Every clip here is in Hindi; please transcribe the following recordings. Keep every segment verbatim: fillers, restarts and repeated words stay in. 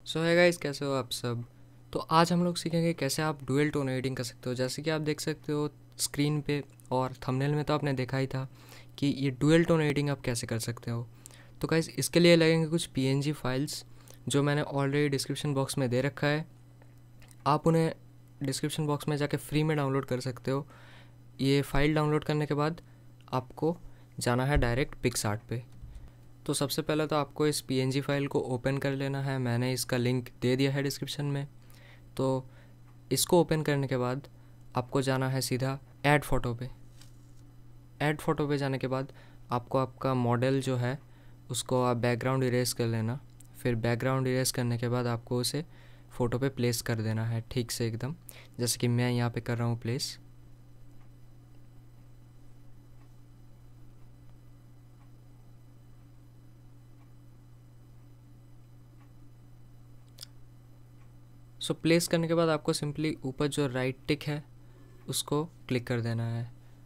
सो है गाइस, कैसे हो आप सब। तो आज हम लोग सीखेंगे कैसे आप डुअल टोन एडिटिंग कर सकते हो। जैसे कि आप देख सकते हो स्क्रीन पे और थंबनेल में, तो आपने देखा ही था कि ये डुअल टोन एडिटिंग आप कैसे कर सकते हो। तो गाइस इसके लिए लगेंगे कुछ पीएनजी फाइल्स जो मैंने ऑलरेडी डिस्क्रिप्शन बॉक्स में दे रखा है। आप उन्हें डिस्क्रिप्शन बॉक्स में जाके फ्री में डाउनलोड कर सकते हो। ये फ़ाइल डाउनलोड करने के बाद आपको जाना है डायरेक्ट पिक्सआर्ट पे। तो सबसे पहले तो आपको इस पीएनजी फाइल को ओपन कर लेना है। मैंने इसका लिंक दे दिया है डिस्क्रिप्शन में। तो इसको ओपन करने के बाद आपको जाना है सीधा ऐड फ़ोटो पे। ऐड फ़ोटो पे जाने के बाद आपको आपका मॉडल जो है उसको आप बैकग्राउंड इरेज कर लेना। फिर बैकग्राउंड इरेज करने के बाद आपको उसे फ़ोटो पे प्लेस कर देना है ठीक से एकदम, जैसे कि मैं यहाँ पे कर रहा हूँ प्लेस। सो प्लेस करने के बाद आपको सिंपली ऊपर जो राइट टिक है उसको क्लिक कर देना है।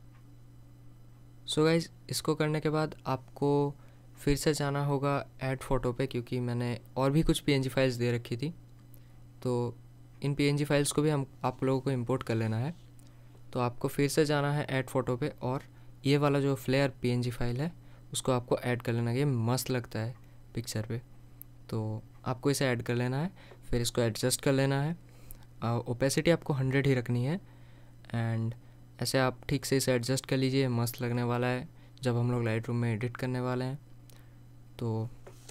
सो गाइज इसको करने के बाद आपको फिर से जाना होगा ऐड फ़ोटो पे, क्योंकि मैंने और भी कुछ पीएनजी फाइल्स दे रखी थी। तो इन पीएनजी फाइल्स को भी हम आप लोगों को इंपोर्ट कर लेना है। तो आपको फिर से जाना है ऐड फ़ोटो पे और ये वाला जो फ्लेयर पीएनजी फाइल है उसको आपको ऐड कर लेना है। ये मस्त लगता है पिक्चर पे, तो आपको इसे ऐड कर लेना है। फिर इसको एडजस्ट कर लेना है। ओपेसिटी आपको हंड्रेड ही रखनी है एंड ऐसे आप ठीक से इसे एडजस्ट कर लीजिए। मस्त लगने वाला है जब हम लोग लाइट रूम में एडिट करने वाले हैं। तो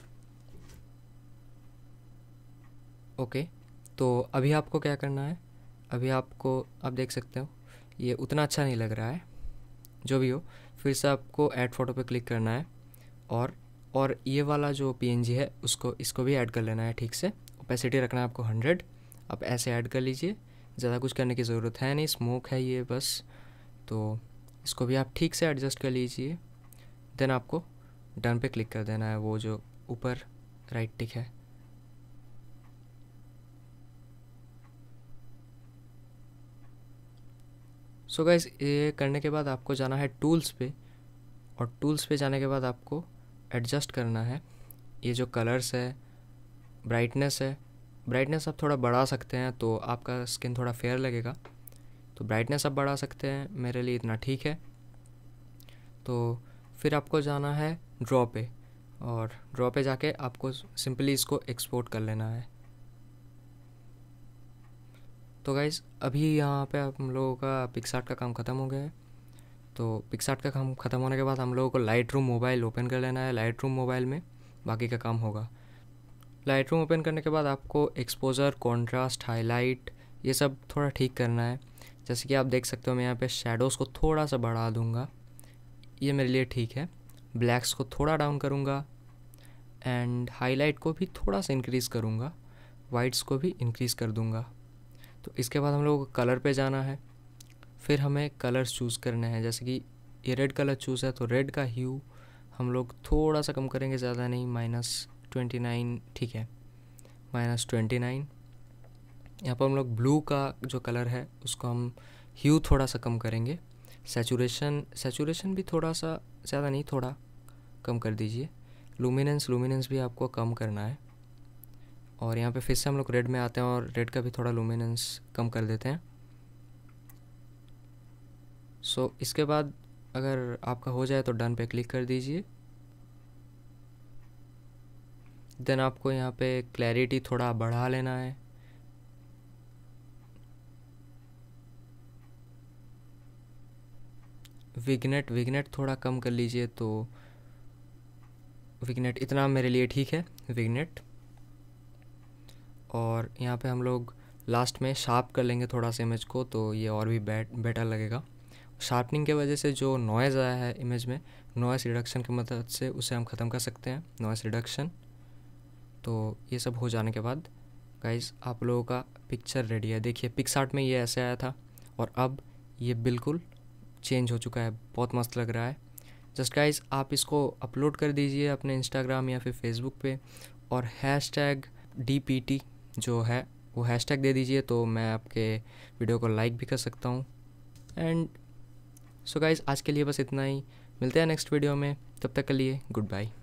ओके, तो अभी आपको क्या करना है, अभी आपको आप देख सकते हो ये उतना अच्छा नहीं लग रहा है। जो भी हो, फिर से आपको ऐड फ़ोटो पे क्लिक करना है और और ये वाला जो पीएनजी है उसको इसको भी ऐड कर लेना है ठीक से। ओपेसिटी रखना है आपको हंड्रेड। आप ऐसे ऐड कर लीजिए, ज़्यादा कुछ करने की ज़रूरत है नहीं, स्मोक है ये बस। तो इसको भी आप ठीक से एडजस्ट कर लीजिए। देन आपको डन पे क्लिक कर देना है, वो जो ऊपर राइट टिक है। सो गाइस ये करने के बाद आपको जाना है टूल्स पे और टूल्स पे जाने के बाद आपको एडजस्ट करना है ये जो कलर्स है, ब्राइटनेस है। ब्राइटनेस आप थोड़ा बढ़ा सकते हैं तो आपका स्किन थोड़ा फेयर लगेगा, तो ब्राइटनेस आप बढ़ा सकते हैं, मेरे लिए इतना ठीक है। तो फिर आपको जाना है ड्रॉ पे और ड्रॉ पे जाके आपको सिंपली इसको एक्सपोर्ट कर लेना है। तो गाइज़ अभी यहाँ पे हम लोगों का पिक्सआर्ट का काम ख़त्म हो गया है। तो पिक्सआर्ट का काम ख़त्म होने के बाद हम लोगों को लाइट रूम मोबाइल ओपन कर लेना है। लाइट रूम मोबाइल में बाकी का काम होगा। लाइट रूम ओपन करने के बाद आपको एक्सपोजर, कॉन्ट्रास्ट, हाईलाइट ये सब थोड़ा ठीक करना है। जैसे कि आप देख सकते हो मैं यहाँ पे शेडोज़ को थोड़ा सा बढ़ा दूँगा, ये मेरे लिए ठीक है। ब्लैक्स को थोड़ा डाउन करूँगा एंड हाईलाइट को भी थोड़ा सा इंक्रीज़ करूँगा, वाइट्स को भी इंक्रीज़ कर दूँगा। तो इसके बाद हम लोगों को कलर पे जाना है। फिर हमें कलर्स चूज़ करने हैं। जैसे कि ये रेड कलर चूज़ है तो रेड का ह्यू हम लोग थोड़ा सा कम करेंगे, ज़्यादा नहीं, माइनस ट्वेंटी नाइन ठीक है, माइनस ट्वेंटी नाइन। यहाँ पर हम लोग ब्लू का जो कलर है उसको हम ह्यू थोड़ा सा कम करेंगे। सैचुरेशन सैचुरेशन भी थोड़ा सा, ज़्यादा नहीं, थोड़ा कम कर दीजिए। लुमिनेंस लुमिनेंस भी आपको कम करना है। और यहाँ पे फिर से हम लोग रेड में आते हैं और रेड का भी थोड़ा लुमिनेंस कम कर देते हैं। सो so, इसके बाद अगर आपका हो जाए तो डन पे क्लिक कर दीजिए। देन आपको यहाँ पे क्लैरिटी थोड़ा बढ़ा लेना है। विग्नेट विग्नेट थोड़ा कम कर लीजिए, तो विग्नेट इतना मेरे लिए ठीक है, विग्नेट। और यहाँ पे हम लोग लास्ट में शार्प कर लेंगे थोड़ा सा इमेज को, तो ये और भी बेट बेटर लगेगा। शार्पनिंग के वजह से जो नॉइज़ आया है इमेज में, नॉइज़ रिडक्शन की मदद से उसे हम ख़त्म कर सकते हैं, नॉइज़ रिडक्शन। तो ये सब हो जाने के बाद गाइस आप लोगों का पिक्चर रेडी है। देखिए पिक्सआर्ट में ये ऐसे आया था और अब ये बिल्कुल चेंज हो चुका है, बहुत मस्त लग रहा है। जस्ट गाइस आप इसको अपलोड कर दीजिए अपने इंस्टाग्राम या फिर फेसबुक पे और hashtag D P T जो है वो हैश टैग दे दीजिए, तो मैं आपके वीडियो को लाइक भी कर सकता हूँ। एंड सो गाइस आज के लिए बस इतना ही, मिलते हैं नेक्स्ट वीडियो में, तब तक के लिए गुड बाय।